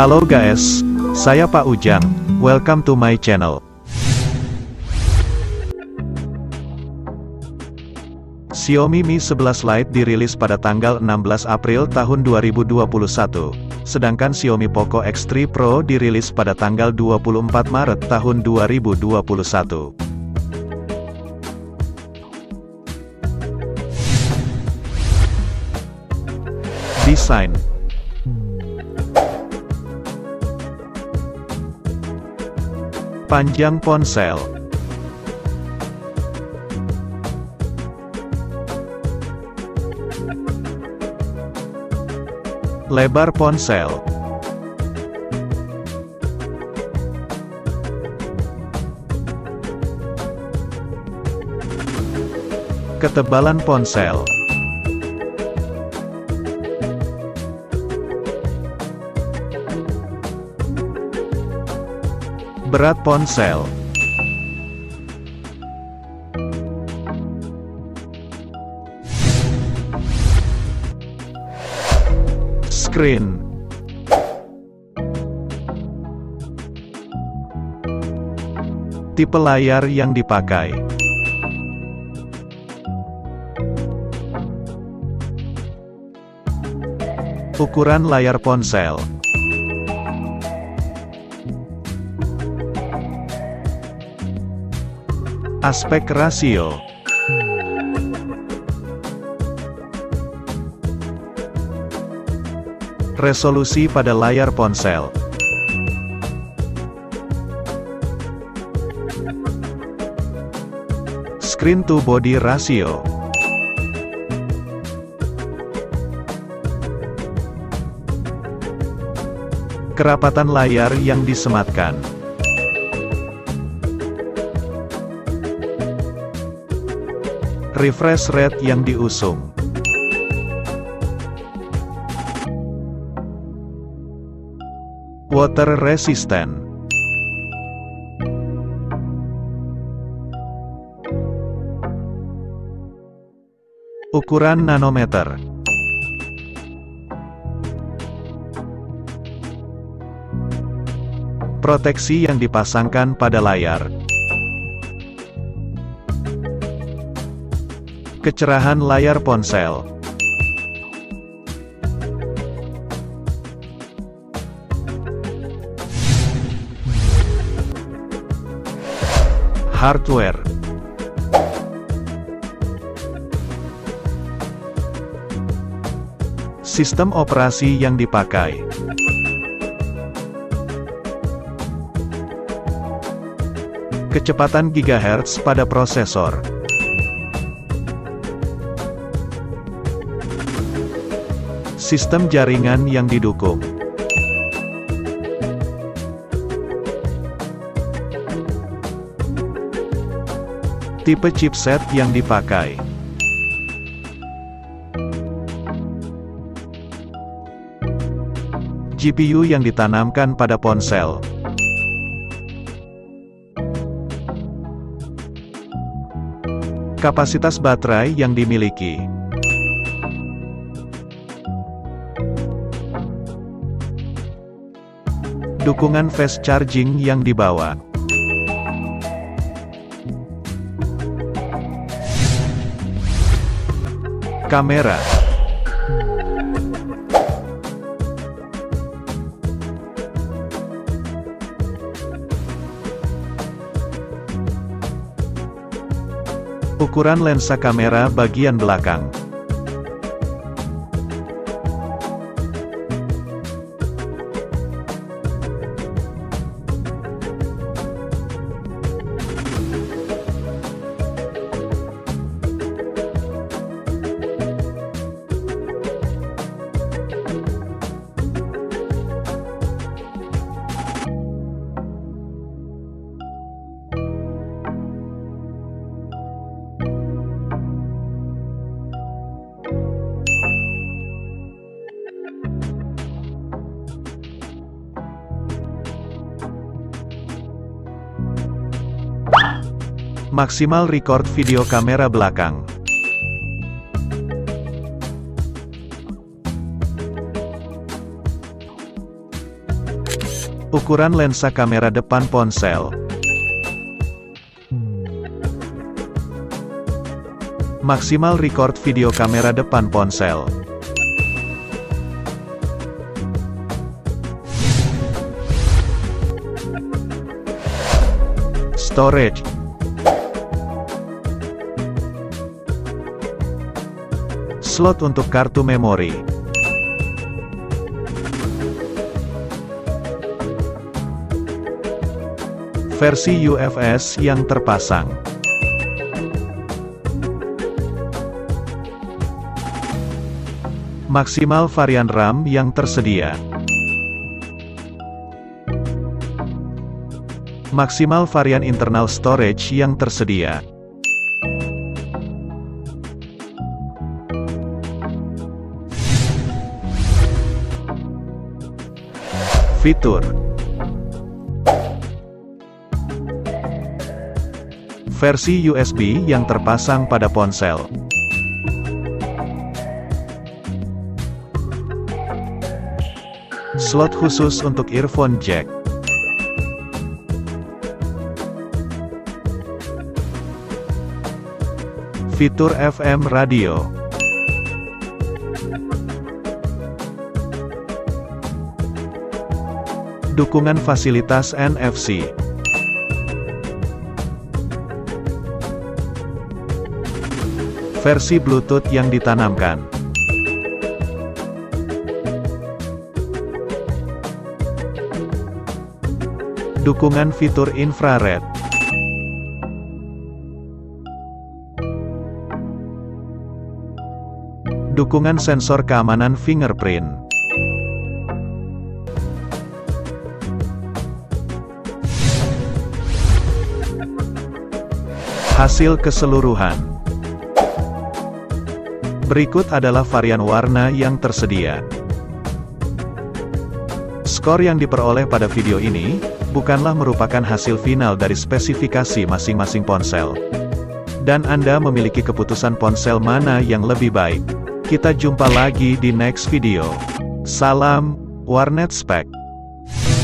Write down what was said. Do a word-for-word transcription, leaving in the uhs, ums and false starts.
Halo guys, saya Pak Ujang, welcome to my channel. Xiaomi Mi sebelas Lite dirilis pada tanggal enam belas April tahun dua ribu dua puluh satu, sedangkan Xiaomi Poco X tiga Pro dirilis pada tanggal dua puluh empat Maret tahun dua ribu dua puluh satu. Desain. Panjang ponsel. Lebar ponsel. Ketebalan ponsel. Berat ponsel. Screen. Tipe layar yang dipakai. Ukuran layar ponsel. Aspek rasio. Resolusi pada layar ponsel. Screen to body ratio. Kerapatan layar yang disematkan. Refresh rate yang diusung. Water resistant. Ukuran nanometer. Proteksi yang dipasangkan pada layar. Kecerahan layar ponsel. Hardware. Sistem operasi yang dipakai. Kecepatan gigahertz pada prosesor. Sistem jaringan yang didukung. Tipe chipset yang dipakai. G P U yang ditanamkan pada ponsel. Kapasitas baterai yang dimiliki. Dukungan fast charging yang dibawa. Kamera. Ukuran lensa kamera bagian belakang. Maksimal record video kamera belakang. Ukuran lensa kamera depan ponsel. Maksimal record video kamera depan ponsel. Storage. Slot untuk kartu memori. Versi U F S yang terpasang. Maksimal varian RAM yang tersedia. Maksimal varian internal storage yang tersedia. Fitur. Versi U S B yang terpasang pada ponsel. Slot khusus untuk earphone jack. Fitur F M radio. Dukungan fasilitas N F C. Versi Bluetooth yang ditanamkan. Dukungan fitur infrared. Dukungan sensor keamanan fingerprint. Hasil keseluruhan. Berikut adalah varian warna yang tersedia. Skor yang diperoleh pada video ini, bukanlah merupakan hasil final dari spesifikasi masing-masing ponsel. Dan Anda memiliki keputusan ponsel mana yang lebih baik. Kita jumpa lagi di next video. Salam, Warnet Spek.